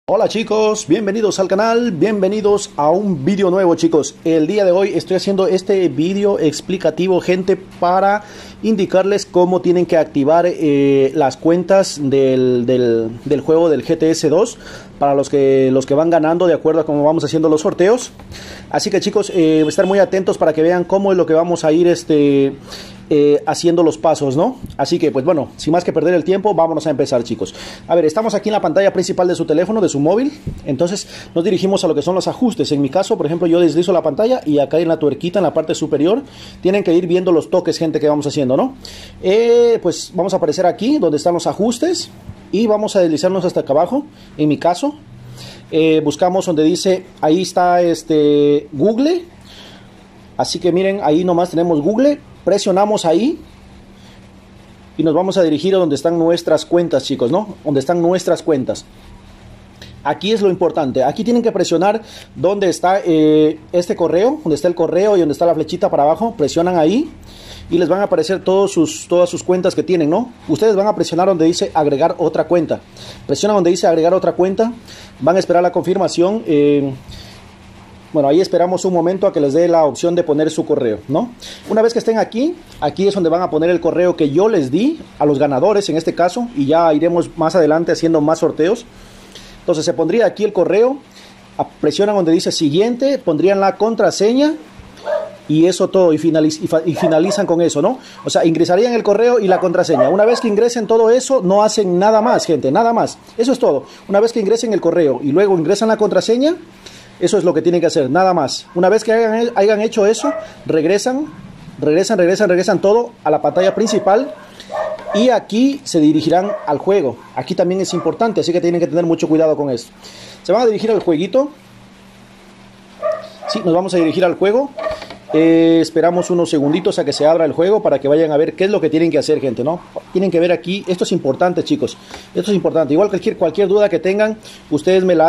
Hola chicos, bienvenidos al canal, bienvenidos a un vídeo nuevo chicos. El día de hoy estoy haciendo este vídeo explicativo, gente, para indicarles cómo tienen que activar las cuentas del juego del GTS 2 para los que van ganando de acuerdo a cómo vamos haciendo los sorteos. Así que chicos, estar muy atentos para que vean cómo es lo que vamos a ir haciendo los pasos, ¿no? Así que pues bueno, sin más que perder el tiempo, vámonos a empezar chicos. A ver, estamos aquí en la pantalla principal de su teléfono, de su móvil. Entonces nos dirigimos a lo que son los ajustes. En mi caso, por ejemplo, yo deslizo la pantalla y acá en la tuerquita, en la parte superior, tienen que ir viendo los toques, gente, que vamos haciendo, ¿no? Pues vamos a aparecer aquí donde están los ajustes y vamos a deslizarnos hasta acá abajo. En mi caso, buscamos donde dice, ahí está Google. Así que miren, ahí nomás tenemos Google. Presionamos ahí y nos vamos a dirigir a donde están nuestras cuentas, chicos, ¿no? Donde están nuestras cuentas. Aquí es lo importante. Aquí tienen que presionar donde está este correo, donde está el correo y donde está la flechita para abajo. Presionan ahí y les van a aparecer todas sus cuentas que tienen, ¿no? Ustedes van a presionar donde dice agregar otra cuenta. Presionan donde dice agregar otra cuenta. Van a esperar la confirmación. Bueno, ahí esperamos un momento a que les dé la opción de poner su correo, ¿no? Una vez que estén aquí, aquí es donde van a poner el correo que yo les di a los ganadores en este caso, y ya iremos más adelante haciendo más sorteos. Entonces se pondría aquí el correo, presionan donde dice siguiente, pondrían la contraseña y eso todo, y finalizan con eso, ¿no? O sea, ingresarían el correo y la contraseña. Una vez que ingresen todo eso, no hacen nada más, gente, nada más. Eso es todo. Una vez que ingresen el correo y luego ingresan la contraseña, eso es lo que tienen que hacer, nada más. Una vez que hayan hecho eso, regresan todo a la pantalla principal y aquí se dirigirán al juego. Aquí también es importante, así que tienen que tener mucho cuidado con esto. Se van a dirigir al jueguito. Sí, nos vamos a dirigir al juego. Esperamos unos segunditos a que se abra el juego para que vayan a ver qué es lo que tienen que hacer, gente, ¿no? Tienen que ver aquí, esto es importante, chicos. Esto es importante. Igual cualquier duda que tengan, ustedes me la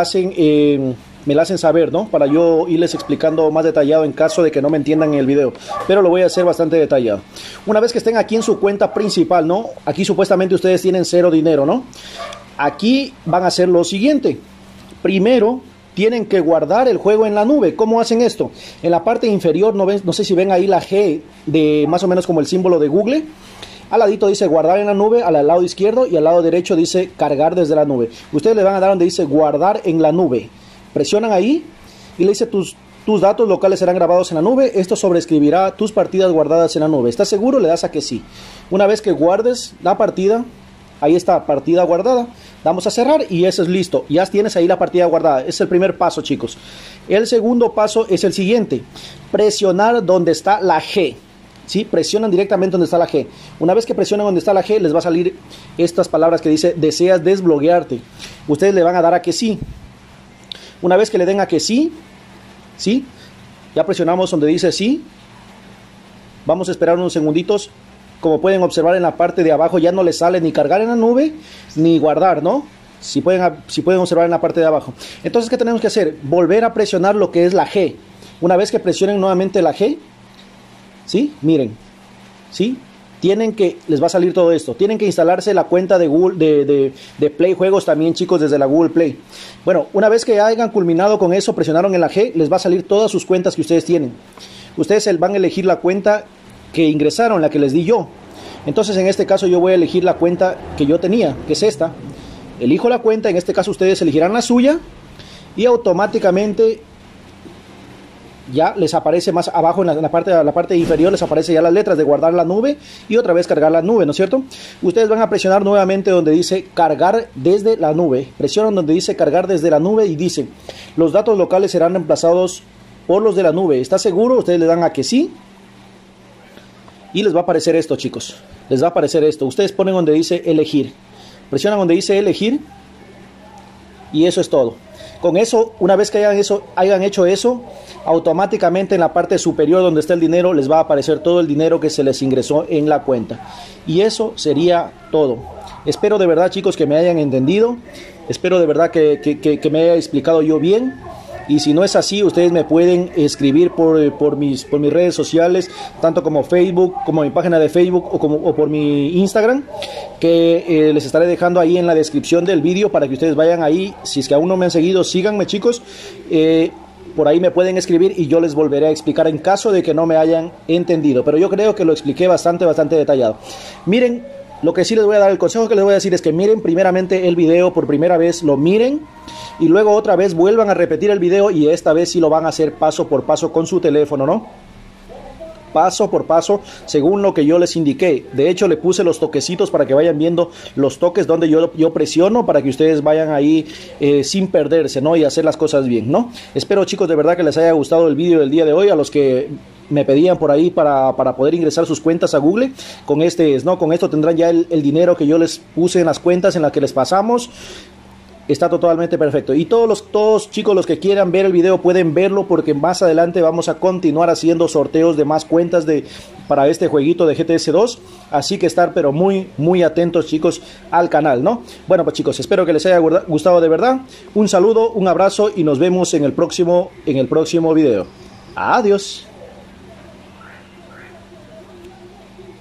hacen saber, ¿no? Para yo irles explicando más detallado en caso de que no me entiendan en el video. Pero lo voy a hacer bastante detallado. Una vez que estén aquí en su cuenta principal, ¿no? Aquí supuestamente ustedes tienen 0 dinero, ¿no? Aquí van a hacer lo siguiente. Primero, tienen que guardar el juego en la nube. ¿Cómo hacen esto? En la parte inferior, no sé si ven ahí la G de más o menos como el símbolo de Google. Al ladito dice guardar en la nube, al lado izquierdo, y al lado derecho dice cargar desde la nube. Ustedes le van a dar donde dice guardar en la nube. Presionan ahí y le dice tus datos locales serán grabados en la nube. Esto sobreescribirá tus partidas guardadas en la nube. ¿Estás seguro? Le das a que sí. Una vez que guardes la partida, ahí está, partida guardada. Damos a cerrar y eso es listo. Ya tienes ahí la partida guardada. Es el primer paso, chicos. El segundo paso es el siguiente. Presionar donde está la G. ¿Sí? Presionan directamente donde está la G. Una vez que presionan donde está la G, les va a salir estas palabras que dice deseas desbloquearte. Ustedes le van a dar a que sí. Una vez que le den a que sí, ¿sí? Ya presionamos donde dice sí. Vamos a esperar unos segunditos. Como pueden observar en la parte de abajo ya no les sale ni cargar en la nube ni guardar, ¿no? Si pueden observar en la parte de abajo. Entonces, ¿qué tenemos que hacer? Volver a presionar lo que es la G. Una vez que presionen nuevamente la G, ¿sí? Miren, ¿sí? Les va a salir todo esto. Tienen que instalarse la cuenta de Google, de Play Juegos también, chicos, desde la Google Play. Bueno, una vez que hayan culminado con eso, presionaron en la G, les va a salir todas sus cuentas que ustedes tienen. Ustedes van a elegir la cuenta que ingresaron, la que les di yo. Entonces, en este caso, yo voy a elegir la cuenta que yo tenía, que es esta. Elijo la cuenta, en este caso ustedes elegirán la suya y automáticamente ya les aparece más abajo en la parte inferior, les aparece ya las letras de guardar la nube y otra vez cargar la nube, ¿no es cierto? Ustedes van a presionar nuevamente donde dice cargar desde la nube. Presionan donde dice cargar desde la nube y dice los datos locales serán reemplazados por los de la nube. ¿Está seguro? Ustedes le dan a que sí. Y les va a aparecer esto, chicos. Les va a aparecer esto. Ustedes ponen donde dice elegir. Presionan donde dice elegir. Y eso es todo. Con eso, una vez que hayan hecho eso, automáticamente en la parte superior donde está el dinero, les va a aparecer todo el dinero que se les ingresó en la cuenta. Y eso sería todo. Espero de verdad, chicos, que me hayan entendido. Espero de verdad que me haya explicado yo bien. y si no es así, ustedes me pueden escribir por mis redes sociales, tanto como Facebook, como mi página de Facebook o por mi Instagram, que les estaré dejando ahí en la descripción del vídeo para que ustedes vayan ahí. Si es que aún no me han seguido, síganme, chicos. Por ahí me pueden escribir y yo les volveré a explicar en caso de que no me hayan entendido, pero yo creo que lo expliqué bastante detallado. Miren, lo que sí les voy a dar, el consejo que les voy a decir es que miren primeramente el video por primera vez, lo miren y luego otra vez vuelvan a repetir el video, y esta vez sí lo van a hacer paso por paso con su teléfono, ¿no? Paso por paso, según lo que yo les indiqué. De hecho, le puse los toquecitos para que vayan viendo los toques donde yo presiono, para que ustedes vayan ahí sin perderse, ¿no? Y hacer las cosas bien, ¿no? Espero, chicos, de verdad que les haya gustado el vídeo del día de hoy. A los que me pedían por ahí para poder ingresar sus cuentas a Google, con esto tendrán ya el dinero que yo les puse en las cuentas en las que les pasamos. Está totalmente perfecto. Y todos chicos, los que quieran ver el video pueden verlo, porque más adelante vamos a continuar haciendo sorteos de más cuentas para este jueguito de GTS 2. Así que estar pero muy atentos, chicos, al canal, ¿no? Bueno, pues chicos, espero que les haya gustado de verdad. Un saludo, un abrazo y nos vemos en el próximo video. Adiós.